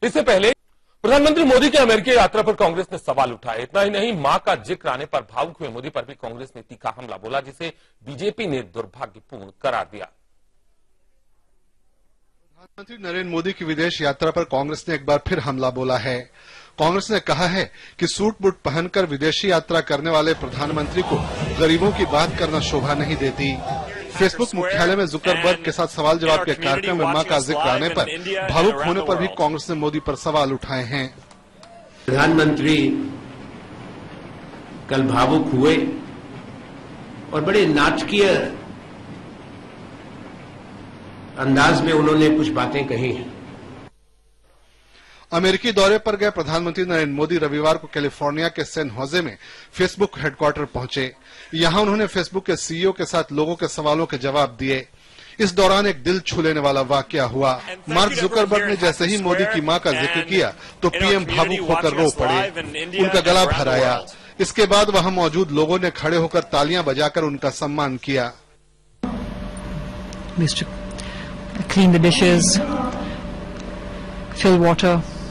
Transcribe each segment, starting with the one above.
इससे पहले प्रधानमंत्री मोदी की अमेरिकी यात्रा पर कांग्रेस ने सवाल उठाए। इतना ही नहीं, मां का जिक्र आने पर भावुक हुए मोदी पर भी कांग्रेस ने तीखा हमला बोला, जिसे बीजेपी ने दुर्भाग्यपूर्ण करार दिया। प्रधानमंत्री नरेंद्र मोदी की विदेश यात्रा पर कांग्रेस ने एक बार फिर हमला बोला है। कांग्रेस ने कहा है कि सूट बूट पहनकर विदेशी यात्रा करने वाले प्रधानमंत्री को गरीबों की बात करना शोभा नहीं देती। फेसबुक मुख्यालय में जुकरबर्ग के साथ सवाल जवाब के कार्यक्रम में मां का जिक्र आने पर भावुक होने पर भी कांग्रेस ने मोदी पर सवाल उठाए हैं। प्रधानमंत्री कल भावुक हुए और बड़े नाटकीय अंदाज में उन्होंने कुछ बातें कही हैं। अमेरिकी दौरे पर गए प्रधानमंत्री नरेंद्र मोदी रविवार को कैलिफोर्निया के सैन होजे में फेसबुक हेडक्वार्टर पहुंचे। यहां उन्होंने फेसबुक के सीईओ के साथ लोगों के सवालों के जवाब दिए। इस दौरान एक दिल छू लेने वाला वाकया हुआ। मार्क जुकरबर्ग ने जैसे ही मोदी की मां का जिक्र किया तो पीएम भावुक होकर रो पड़े, उनका गला भराया। इसके बाद वहां मौजूद लोगों ने खड़े होकर तालियां बजाकर उनका सम्मान किया। Clean the dishes, fill water.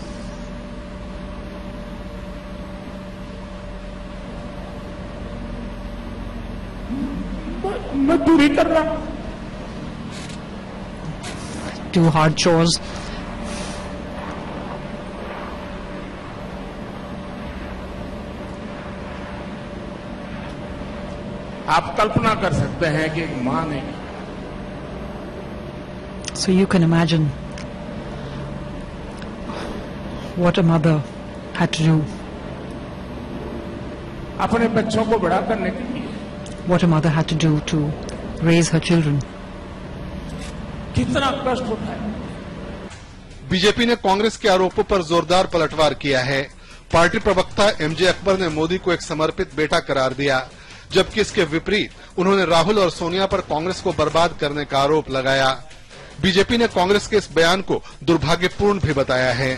मजदूरी कर रहा, do hard chores. आप कल्पना कर सकते हैं कि एक मां ने, So you can imagine what a mother had to do. अपने बच्चों को बड़ा करने के लिए What a mother had to do to raise her children. कितना कष्ट उठाया। बीजेपी ने कांग्रेस के आरोपों पर जोरदार पलटवार किया है। पार्टी प्रवक्ता एमजे अकबर ने मोदी को एक समर्पित बेटा करार दिया, जबकि इसके विपरीत उन्होंने राहुल और सोनिया पर कांग्रेस को बर्बाद करने का आरोप लगाया। बीजेपी ने कांग्रेस के इस बयान को दुर्भाग्यपूर्ण भी बताया है।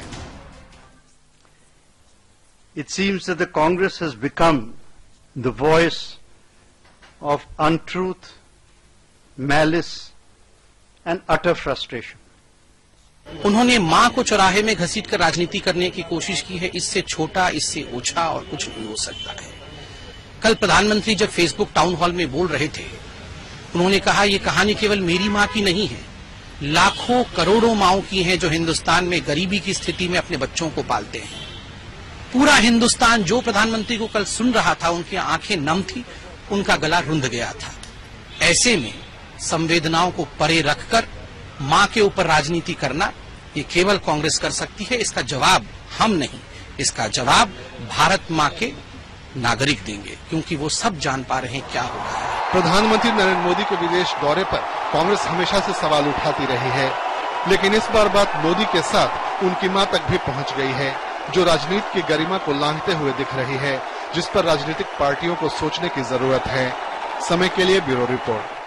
It seems that the Congress has become the voice of untruth, malice and utter frustration. उन्होंने मां को चौराहे में घसीटकर राजनीति करने की कोशिश की है। इससे छोटा, इससे ओछा और कुछ नहीं हो सकता है। कल प्रधानमंत्री जब फेसबुक टाउन हॉल में बोल रहे थे, उन्होंने कहा ये कहानी केवल मेरी मां की नहीं है, लाखों करोड़ों माओं की हैं जो हिंदुस्तान में गरीबी की स्थिति में अपने बच्चों को पालते हैं। पूरा हिंदुस्तान जो प्रधानमंत्री को कल सुन रहा था, उनकी आंखें नम थी, उनका गला रुंध गया था। ऐसे में संवेदनाओं को परे रखकर मां के ऊपर राजनीति करना ये केवल कांग्रेस कर सकती है। इसका जवाब हम नहीं, इसका जवाब भारत मां के नागरिक देंगे, क्योंकि वो सब जान पा रहे हैं क्या हो रहा है। प्रधानमंत्री नरेंद्र मोदी के विदेश दौरे पर कांग्रेस हमेशा से सवाल उठाती रही है, लेकिन इस बार बात मोदी के साथ उनकी मां तक भी पहुंच गई है, जो राजनीति की गरिमा को लांघते हुए दिख रही है, जिस पर राजनीतिक पार्टियों को सोचने की जरूरत है। समय के लिए ब्यूरो रिपोर्ट।